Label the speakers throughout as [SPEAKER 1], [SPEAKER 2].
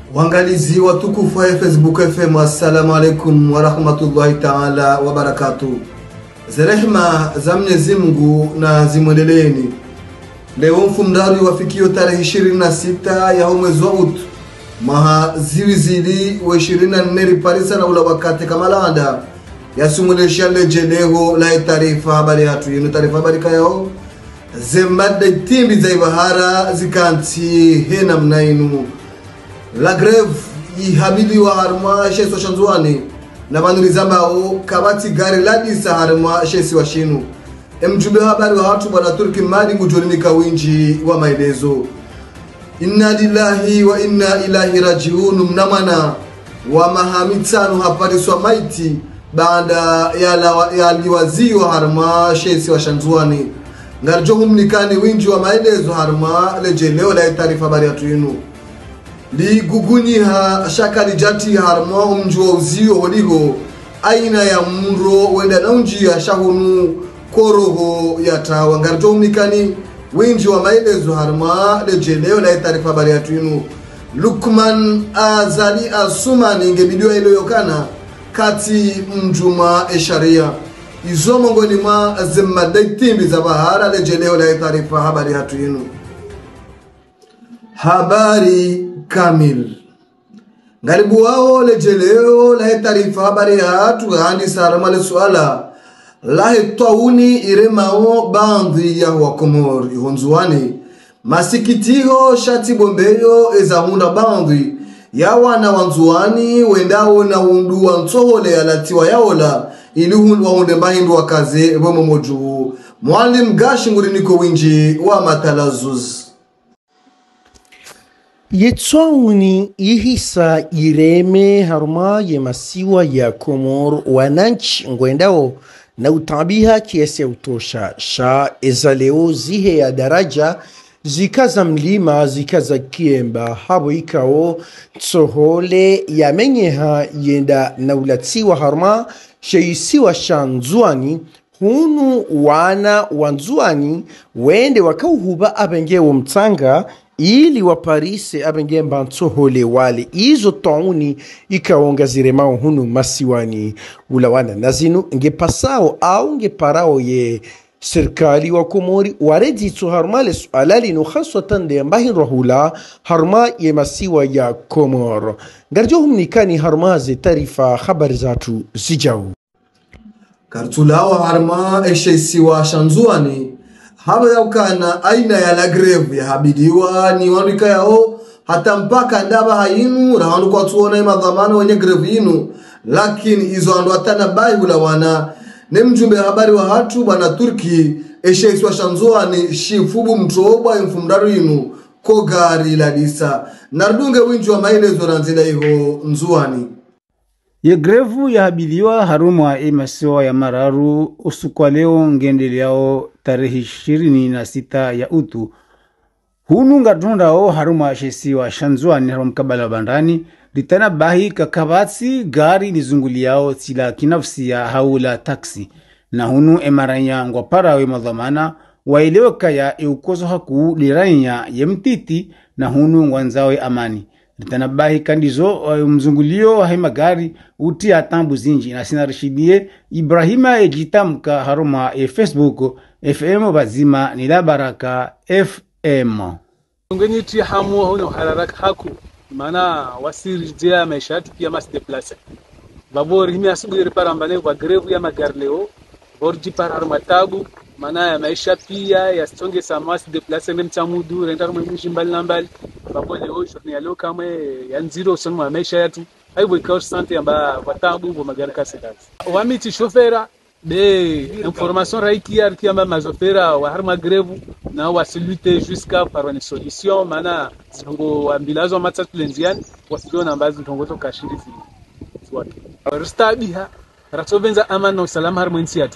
[SPEAKER 1] Wangalizi watukufu wa Facebook FM, assalamu alaikum wa rahmatullahi ta'ala wa barakatuh. Zerehma za Mwenyezi Mungu na zimwendeleeni. Leo mfumdaru wafikio tarehe 26 ya mwezi wa Ut maha ziwizili wa 24 Parisa na ula wakati kamalanda ya sumulesha lejeleho la taarifa habari hatu yenu taarifa habari kayao zembade timbi za ibahara zikanti hena mnainu la greve yihabili wa harma sheso shanzuani na banuri zambao kabati gari ladisa harma shesi wa shinu mjumbe habari wa hatu bwana Turki mali ngujolini kawinji wa maelezo. Inna lillahi wa inna ilahi rajiun. Mnamana wa mahamitano hapariswa maiti baada ya liwaziwa harma shesi wa shanzuani ngarjohum nikani winji wa maelezo harma lejeleo la taarifa habari hatu yenu li gugunyiha shakali jati harma umjua uzio holiho aina ya mro wenda na unjia shahunu koroho ya tawa ngarjohumnikani winji wa maelezo harma lejeleo la taarifa habari hatu yenu. Lukman Azali Asumani ngebidiwa ilo yokana kati mjuma esharia izo mongoni mwa zemmade timbi za bahara lejeleo la taarifa habari hatu yenu. Habari kamil ngaribu wao lejeleo la taarifa habari hatu handi sarama le suala la tauni iremao bandi ya wakomor ihonzuani masikitiho shati bombeyo ezahunda bandi ya wana wanzuani wendao na undu wansohole alatiwa yaola ili waunde mahindu wakaze wemo moju Mwalim Gashi nguriniko winji wa matalazuz
[SPEAKER 2] Yetsauni ihisa ireme harma yemasiwa ya Komor wananchi ngwendao na utabiha kiasi utosha sha ezaleo zihe ya daraja zikaza mlima zikaza kiemba habo ikao tsohole ya menyeha yenda na ulatiwa harma sheisiwa shanzuani hunu wana wanzuani wende wakauhuba abengewo mtanga ili waparise abenge mbantsohole wale izo tauni ikaonga ziremao hunu masiwani ulawana nazinu nge pasao au nge parao ye serikali wa Komori waredi tso harmale sualali no khaswatan de mbahin rahula harma ye masiwa ya Komor garjohum nikani harma ze tarifa habari zatu zijau
[SPEAKER 1] kartulawa harma eshesi wa shanzuani haba yaukana aina ya la greve ya habidiwa ni wanuika yao hata mpaka ndaba hainu rahandu kwa tuona ima dhamana wenye greve inu lakini izo andu atana bai hula wana ne mjumbe habari wa hatu bwana Turki eshesi wa shanzuani shifubu mtoba mfumdaru inu kogari ladisa nardunge winji wa maelezo ranzila iho nzuani
[SPEAKER 3] ye grevu ya habiliwa harumwa emasiwa ya mararu usukwa leo ngendeleao tarehe 26 ya utu hunu ngadundao harumwa shesi wa shanzuani harum kabala bandani litana bahi kakabatsi gari lizunguliao sila kinafsi ya haula taksi na hunu emaranya ngwapara we madhamana waelewe kaya eukozo haku liranya yemtiti na hunu ngwanzawe amani litanabahi kandizo mzungulio wa magari uti atambu zinji na sinarishidie Ibrahima ejitamka haruma Facebook FM bazima nila baraka FM
[SPEAKER 4] ngeni ti hamu hono hararaka haku mana wasiri dia maisha yetu pia mas deplace babor himi asubiri parambane kwa greve ya magari leo borji parar matabu mana ya maisha pia ya stonge samas deplace mtamudu renda mwishi mbali na mbali babole leo shoni ya leo kama ya nziro sonwa maisha yetu haibo ikawa sante amba watabu bo magari kasedazi wamiti chauffeur de information raiki amba mazofera wa harma greve na wasilute jusqu'à par une solution mana zongo ambilazo matatu lenziani wasiona ambazo tongoto kashirizi wake restabiha ratovenza amana usalama harma nsiatu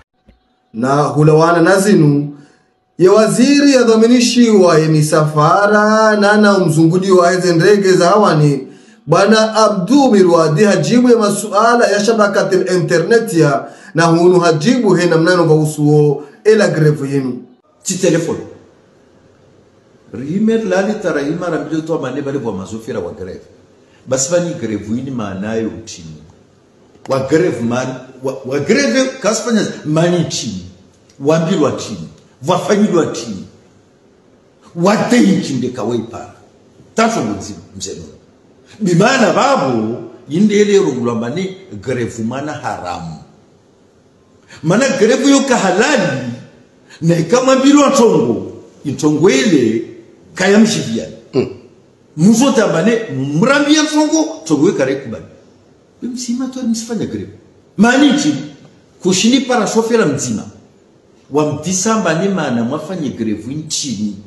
[SPEAKER 1] na hulawana nazinu ya waziri ya dhaminishi wa misafara na mzungudi wa hizi ndege za hawani bwana Abdu Mirwadi hajibu ya masuala ya shabakatil internet ya na hunu hajibu hena mnano kwa usuo ela greve yenu
[SPEAKER 5] ti telefone rimer lali tarahima rabilo to mane bale kwa mazofira wa greve basi fani grevu ini maanayo utini wa greve man wa greve kasfanya mani chini wambilwa chini wafanyilwa chini watei chinde kawaipa tacho mzeno bimana babu yindele rugulambani greve mana haramu mana greve yo kahalali na kama bilwa tongo itongo ile kayamshibia muzote abane mrambia tongo tongo kare kubani msima tu nisifanya greve manichi kushini para shofera mzima wa mdisamba ni maana mwafanye greve nchini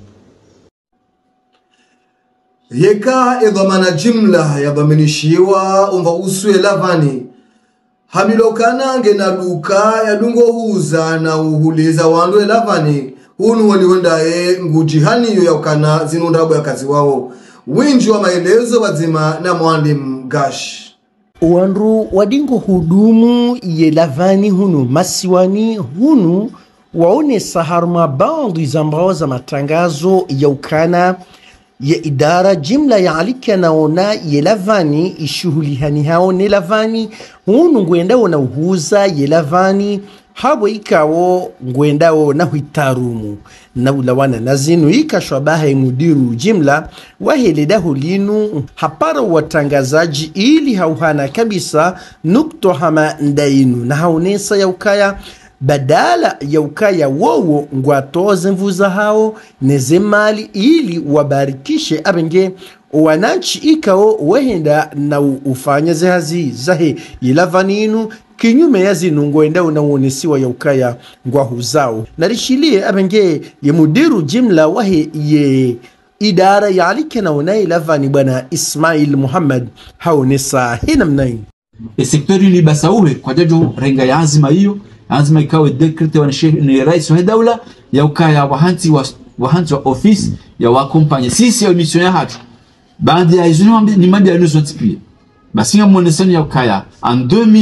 [SPEAKER 1] yeka edhamana jimla yadhaminishiwa umva uswe lavani hamilokana ngena duka ya dungo huza na uhuliza wandu lavani hunu waliondae ngujihani ya ukana zinundabu ya kazi wao winji wa maelezo wazima na Mwandim Gash
[SPEAKER 2] wandu wadingo hudumu ye lavani hunu masiwani hunu waone saharma baadhi za mbao za matangazo ya ukana ya idara jimla ya alika naona ye lavani ishuhulihani hao ne lavani hunu ngwendao na uhuza ye lavani habo ikawo ngwendao na huitarumu na ulawana na zinu ikashwabaha mudiru jimla waheledahu linu hapara watangazaji ili hauhana kabisa nukto hama ndainu na haunesa ya ukaya badala ya ukaya wowo ngwatoze mvuza hao nezemali ili wabarikishe abenge wananchi ikao wahenda na ufanya zehazi zahe ilavaninu kinyume ya zinu ngwenda unawonesiwa ya ukaya ngwahuzao narishilie abenge ye mudiru jimla wahe ye idara ya alike na unaye lavani bwana Ismail Muhammad haonesa hina mnaini
[SPEAKER 6] sektori ni basauhe kwa jajo renga ya azima hiyo azima ikawe dekrete ni rais wa daula ya ukaya wahanti wa office ya wakompanya sisi ya mission ya hatu baadhi ya hizo ni mambo ya nusu tipia basi ngamonesani ya ukaya en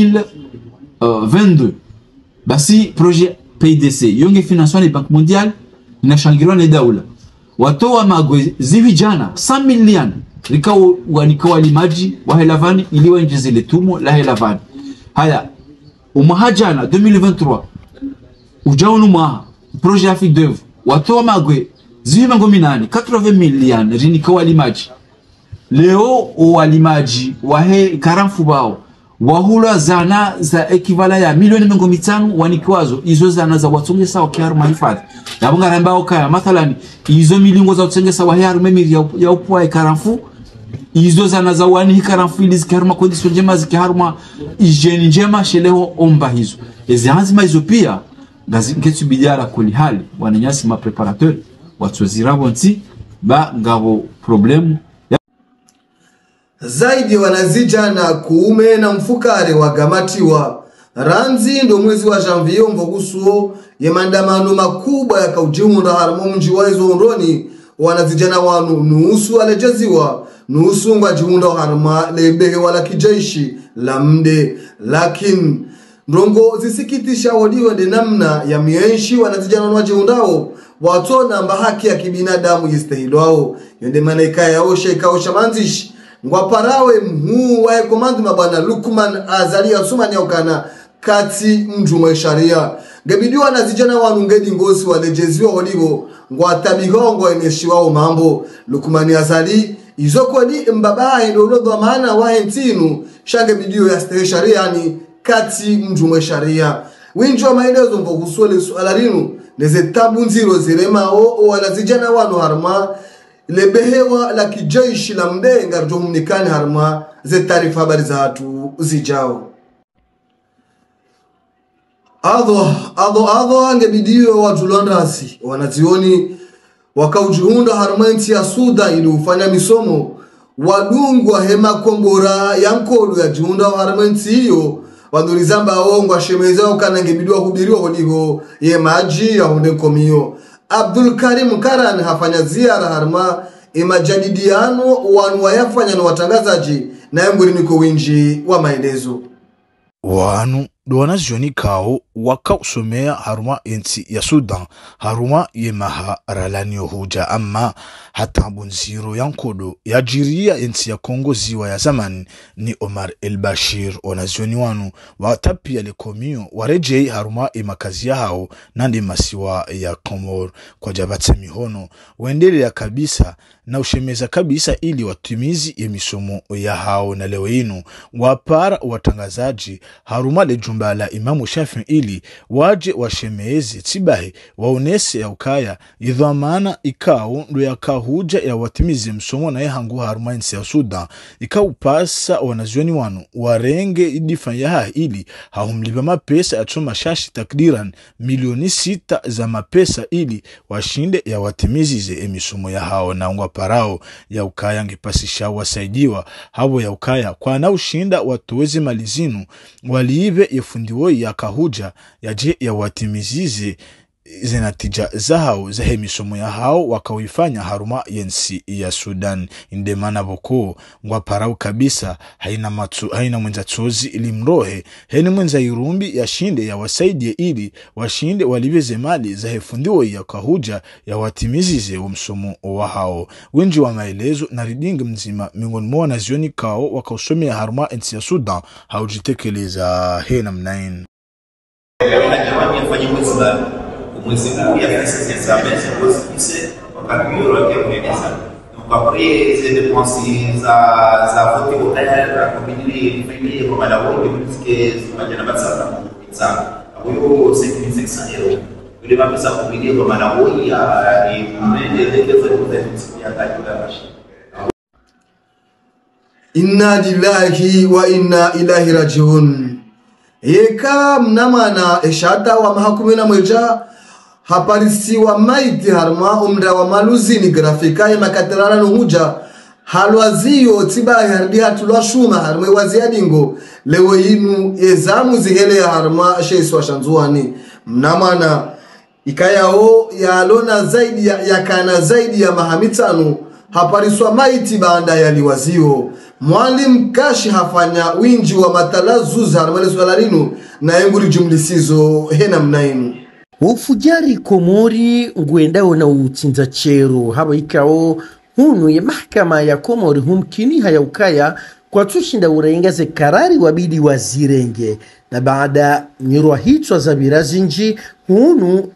[SPEAKER 6] 2022 basi projet PDC yonge financement ni Banque Mondiale inashangiliwa na daula watoa magwe zivijana 100 milioni nikawa limaji wa helavani iliwa njezele tumo la helavani haya umahajana 2023 ujaunu mwa projet Afrique d'oeuvre watoa magwe zivimango minani 80 milioni rinikawa limaji leo walimaji wahe karamfu bao wahula zana za ekivala ya milioni mengo mitano wanikwazo izo zana za watsongesa wa kiaru mahifadhi yabunga rambao kaya mathalani izo milingo za watsongesa wa hiaru memiri ya upua ya karamfu izo zana za wani hikaramfu ili zikiharuma kondisyo njema zikiharuma ijeni njema sheleho omba hizo ezi hanzima hizo pia ngazi bidara kuli hali wananyasi mapreparateur watsozirabo nti ba ngabo problemu
[SPEAKER 1] zaidi wanazija na kuume na mfukare wa gamatiwa ranzi ndo mwezi wa janvier mvogusuo ye mandamano makubwa ya kaujiunda haramo mji wa izo ondoni wanazijana wanu nusu alejeziwa nusu ngwa jiunda harama lebehe wala kijeshi la mde lakini ndongo zisikitisha wadiwa de namna ya mienshi wanazijana wajiundao watona mba haki ya kibinadamu yistahilwao yonde maneka ya osha ikaosha manzishi ngwaparawe mhuu wa komandi mabana Lukman Azalia Sumani ya ukana kati mjumwe sharia gebidiwa na zijana wanungedi ngosi walejeziwa walivo ngwatabihongo eneshiwa mambo Lukman Azali izoko ni mbabae ndodo maana wa hentinu shange bidio ya stehe sharia ni kati mjumwe sharia winjwa maelezo mvokusole suala linu neze tabu nziro ziremao wanazijana wanu harma lebehewa la kijeshi la mde ngarjo mnikani harma ze taarifa habari za watu zijao adho angebidiwe watu londasi wanazioni wakaujiunda harma nchi ya Suda ili ufanya misomo wadungwa hema kombora ya nkolu ya jiunda harma nchi hiyo wadurizamba ongwa shemeza ukana ngebidiwa hubiriwa hodigo ye maji ya hunde komio Abdul Karim Karan hafanya ziara harma imajadidiano wanu wayafanya na watangazaji na mburi niko winji wa maelezo
[SPEAKER 7] wanu wanazioni kao wakausomea haruma ensi ya Sudan haruma yemaha ralani huja ama hata bunziro yankodo ya jiria ensi ya Kongo ziwa ya zamani ni Omar el-Bashir. Wanazioni wanu watapia lekomio warejei haruma emakazi ya hao nandi masiwa ya Komor kwa jabate mihono wendele ya kabisa na ushemeza kabisa ili watimizi emisomo ya hao. Na leo inu wapara watangazaji haruma le jumba la Imamu Shafi ili waje washemeze tibahi waonese ya ukaya idhamana ikao ndo ya kahuja ya watimizi msomo na hangu haruma insi ya Sudan ikaupasa wanazioni wanu warenge idifanya haa ili haumliba mapesa atoma shashi takdiran milioni 6 za mapesa ili washinde ya watimizi ze emisomo ya hao. Na ungwa parao ya ukaya ngipasisha wasaidiwa hao ya ukaya kwa na ushinda watuwezi malizinu waliive yefundiwo ya kahuja ya je ya watimizize zinatija zao za emisomo ya hao wakawifanya haruma yensi ya Sudan. Indemana boko ngwa parao kabisa haina mwenza chozi ili mrohe heni mwenza irumbi ya shinde ya wasaidie ili washinde waliveze mali za hefundiwo ya kahuja ya watimizize umsomo wa hao. Wenji wa maelezo na ridingi mzima miongoni mwa wanazioni kao wakausomea haruma yensi ya Sudan haujitekeleza hena mnaini.
[SPEAKER 8] Mwezi huu ya pesa zisameze kusikise wakati yoro ya kueneza. Donc après ces dépenses za vote au tayari kwa bidii familia kwa madawao kusikie zimajana basata. Example. Huyo 5600 €. Ile mapesa kwa bidii kwa madawao ya ni mwende ya taifa.
[SPEAKER 1] Inna lillahi wa inna ilaihi rajiun. Eka mnamana eshata wa mahakumina mweja haparisiwa maiti harma umra wa maluzini grafika ya makaterana nuhuja halwaziyo tiba hardi hatulwa shuma harma waziadingo lewe inu ezamu zihele ya harma sheiswa shanzuani mnamana ikayao ya lona zaidi ya kana zaidi ya mahamitanu hapariswa maiti baada ya liwaziyo. Mwalim Kashi hafanya winji wa matalazuza harma leswalarinu na enguri jumlisizo hena mnainu.
[SPEAKER 2] Ufujari Komori ngwendao na utsinza chero haba ikao hunu ya mahakama ya Komori humkini haya ukaya kwa tushinda urengaze karari wabidi wazirenge na baada nyirwa hitwa za birazinji hunu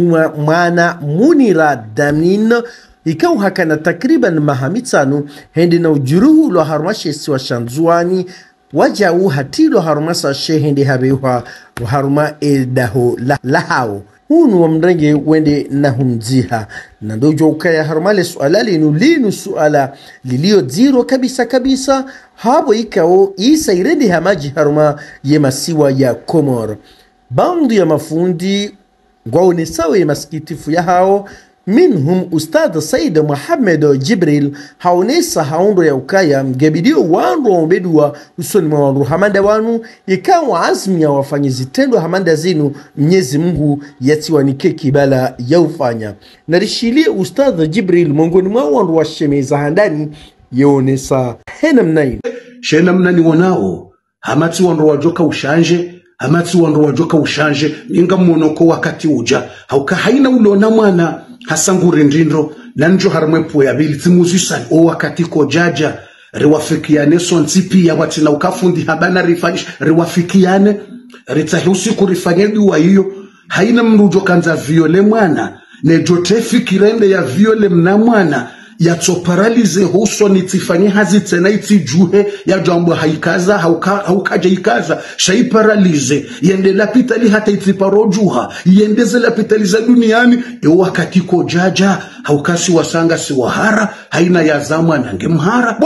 [SPEAKER 2] mwana Munira Damin ikao hakana takriban mahamitanu hendi na ujuruhu lo harumashesi wa shanzuani wajau hatilo harumasa shehende habewa haruma edaho lahao hunu wa mrenge wende na humziha na ndojo ukaya harumale suala linu suala lilio zero kabisa habo ikao isa irende hamaji haruma ye masiwa ya Komor bandu ya mafundi ngwaone sawa ya masikitifu ya hao minhum Ustadh Said Muhammad Jibril haonesa haundo ya ukaya mgebidio wandu wa mbedua usoni mwa wandu hamanda wanu ikawa azmi ya wafanyizi tendo hamanda zinu Mwenyezi Mungu yatiwanike kibala ya ufanya na rishilie Ustadh Jibril mongoni mwa wandu wa shemeza handani yaonesa hena mnai
[SPEAKER 9] shena mnani wanao hamati wandu wajoka ushanje hamati wandu wajoka ushanje ninga monoko wakati uja hauka haina ulona mwana hasanguri ndindro nanjo harmwepo ya bili timuzisani o wakati ko jaja riwafikiane sontipi ya watina ukafundi habana rifanish riwafikiane ritahusi kurifanyedi wa hiyo haina mrujo kanza viole mwana nejote fikirende ya viole mna mwana ya toparalize huso nitifanye hazi tena itijuhe ya jambo haikaza haukaja ikaza shaiparalize yende lapitali hata itiparojuha yendeze lapitali za duniani wakati ko jaja haukasi wasanga si wahara haina ya zamwa nange mhara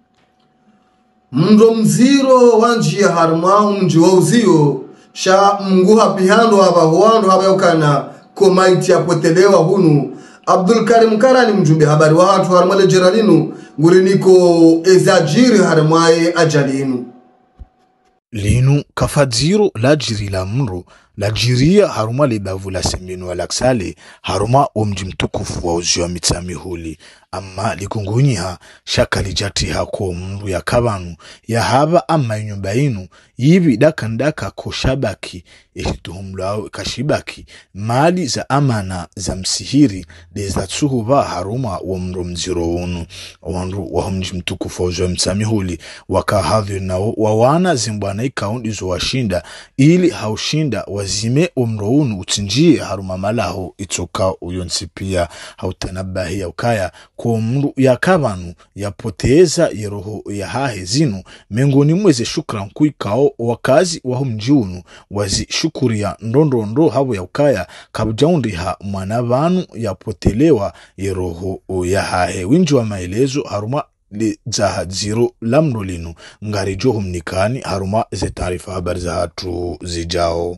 [SPEAKER 1] mndo mziro wanji ya harma mji wa uzio sha mguha pihando haba huando haba yokana komaiti ya potelewa hunu Abdul Karim Karani mjumbe habari wa watu harmale jeralinu nguriniko ezajiri harmaye ajalinu
[SPEAKER 7] linu kafadziro la jiri la mro la jiria haruma le bavu la sembenu wa laksale haruma omji mtukufu wa uzio wa mitamihuli amma likungunyiha shaka lijatiha ko mndu ya kabanu ya haba ama inyumba inu yibi dakandaka koshabaki ehituhumlao kashibaki mali za amana za msihiri deza tsuhuba haruma wa mndu mziro unu wandu wahumji mtukufu wa msamihuli wakahadhi na wawana zimbwana ikaundi zo washinda ili haushinda wazime umru unu utinjie haruma malaho itoka uyonsipia hautanabahi ya ukaya kwa mndu ya kabanu ya poteza yeroho ya hahe zinu mengoni mweze shukran kuikao wakazi wahumjiunu wazi shukuria ndondo habo ya ukaya kabjaundi ha mwanabanu ya potelewa yeroho ya hahe winji wa maelezo haruma li zaha ziro lamno linu ngari johum nikani haruma ze taarifa habari za hatu zijao.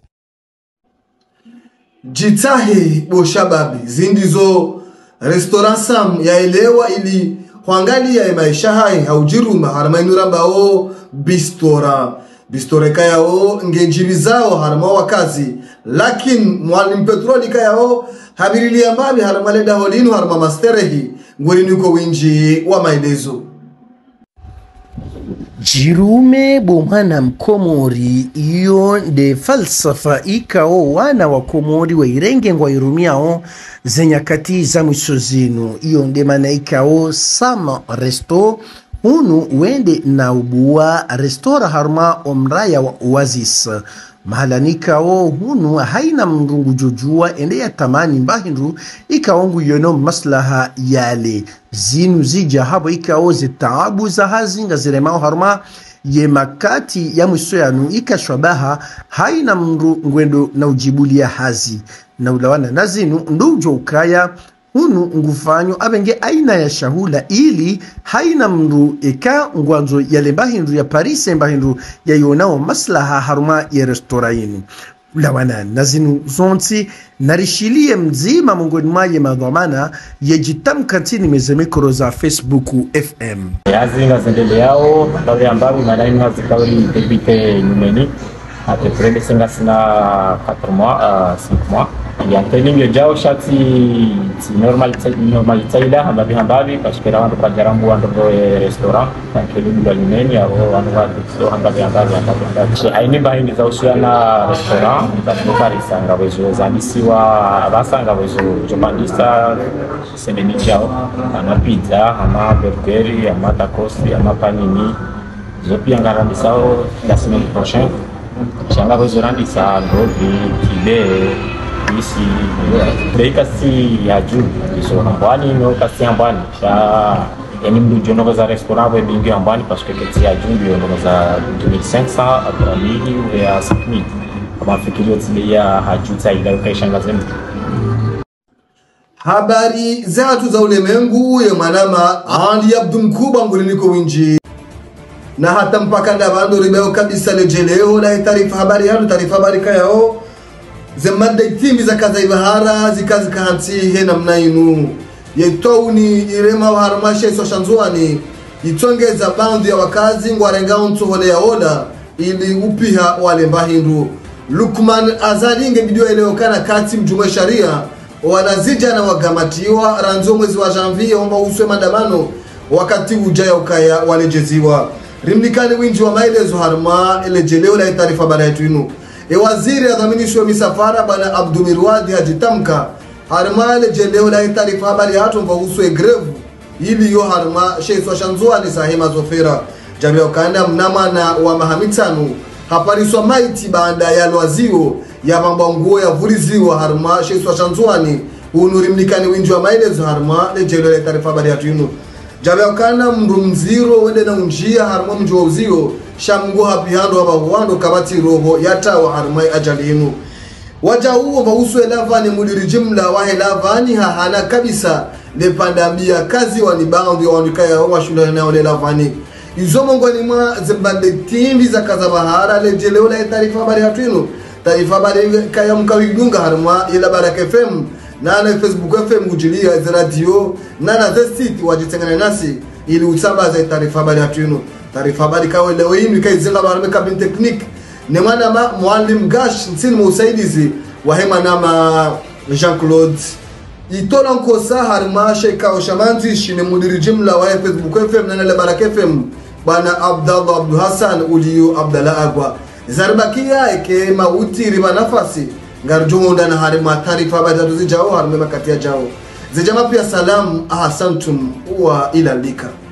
[SPEAKER 1] Jitahi boshababi zindizo restaurant sam ya elewa ili huangali ya maisha hai haujiruma harama inuramba o bistora kaya o ngejibizao harama wakazi lakin mwalim petroli kaya o habirili ambabi harama leda holinu harama masterehi ngwerinuko winji wa maelezo.
[SPEAKER 2] Jirume bomana mkomori iyo de falsafa ikao wana wa komori wa irenge ngwa irumiao zenyakati za mwisozinu iyo nde mana ikao sama resto hunu wende na ubuwa restora harma omraya wa oasis mahalanika o hunu haina mngungu jojua ende ya tamani mbahindu ikaongu yono maslaha yale zinu zija habo ikao zitaabu za hazinga zilemao harma ye makati ya mwisoyanu ikashwabaha haina mndu ngwendo na ujibuli ya hazi na ulawana na zinu ndujo ukaya hunu ngufanyo abenge aina ya shahula ili haina mndu eka ngwanzo yale mbahindu ya Paris mbahindu ya yonao maslaha haruma ya restoraini ulawana nazinu zonti narishilie mzima mungoni mwaye madhamana yejitamka tini mezemikoro za Facebook FM
[SPEAKER 10] yazinga zendele yao ndawe ambabi manaini hazikawali debite numeni ate prele senga sina 4 mois 5 mois ya training yo jao shati normalita ila hambabi parce que rawandu kwa jarambu wandu do restaurant tankeli ndo limeni au wandu do hambabi shi haini bahini za usiana restaurant mtafuta risanga wezo zalisiwa abasanga wezo jomandista semeni jao ama pizza ama burger ama tacos ama panini zopia ngarandisao la semaine prochaine changa wezo randisa gobi kile isi breika si ya juu so ambani no kasi ambani sha yani mdu jono za restaurant we bingi ambani parce que keti ya juu ndio ndo za 2500 abrami ya 5000 kama fikiri tsile ya hajuta ila kaishanga zenu.
[SPEAKER 1] Habari zatu za ulemengu ya manama andi abdumkuba nguliniko winji na hata mpaka ndabando ribeo kabisa lejeleo la taarifa habari hano taarifa habari kayao zemada itimi za kaza ibahara zikazi kahanti he namna inu yetoni irema harmashe so shanzuani itongeza bandi ya wakazi ngwarenga untu hole ya ola ili upiha wale mbahindu Lukman Azalinge bidio eleokana kati mjumwe sharia wanazija na wagamatiwa ranzo mwezi wa janvier omba uswe mandamano wakati ujaya ukaya walejeziwa rimnikani winji wa maelezo harma elejeleo la taarifa bana yetu inu waziri adhaminishi wa misafara bana Abdumirwadi hajitamka harma elejeleo la taarifa habari hatu mba uswe grevu ili yo harma sheiswa shanzua ni sahima zofera jamii wakanda mnamana wa mahamitanu hapariswa maiti baada ya lwazio ya mambo nguo ya vuriziwa harma sheiswa shanzuani unurimnikani winji wa maelezo harma lejelo la taarifa habari hatu inu jamii wakanda mndu mziro wende na unjia harma mjua uzio shamgo hapihando haba huando kabati roho yata wa harma ajali inu waja huo vauswe lavani mudiri jimla wahe lavani hahana kabisa lepandambia kazi wanibandi wanikaya wa shule na ole lavani izo mongoni mwa zembande timbi za kaza bahara lejeleo la taarifa habari hatu taarifa habari kaya mkawidunga harma ila Baraka FM na Facebook FM kujilia za radio na the site wajitengana nasi ili usambaze taarifa habari hatu taarifa habari kawe leo hii nikaizenga barame kabin technique ne mwana ma Mwalim Gash nsini musaidizi wa hema nama Jean-Claude itola nkosa harma sheka oshamanzi shine mudiri jimla wa Facebook FM na Baraka FM bana Abdallah Abdul Hassan uliyo Abdallah Agwa zarbakia eke mauti riba nafasi ngarjonda na harma taarifa badatu zijao harma makatia jao zijama pia salamu ahasantum wa ila lika.